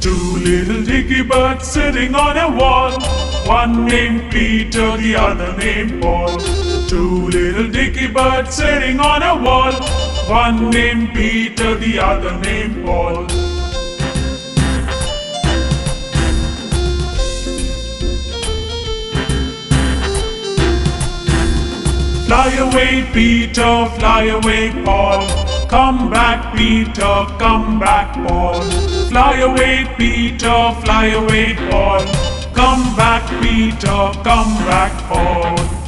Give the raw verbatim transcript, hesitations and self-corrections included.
Two little dicky birds sitting on a wall. One named Peter, the other named Paul. Two little dicky birds sitting on a wall. One named Peter, the other named Paul. Fly away, Peter, fly away, Paul. Come back, Peter, come back, Paul. Fly away, Peter, fly away, Paul. Come back, Peter, come back, Paul.